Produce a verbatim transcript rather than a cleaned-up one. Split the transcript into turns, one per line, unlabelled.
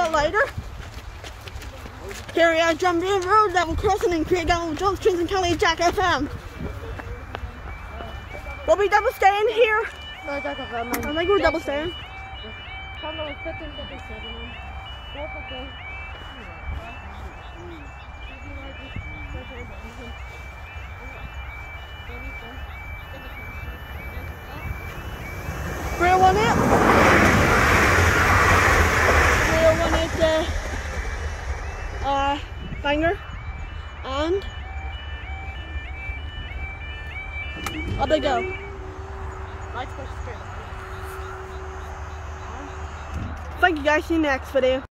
out later. Here we are, Drumbean Road, Level Crossing and Create Down Junctions in County Jack F M. We'll be double staying here.
No, Jack F M.
I think we're double staying. three oh one it. three oh one it uh, uh, Bangor. And up they go. Thank you guys, see you next video.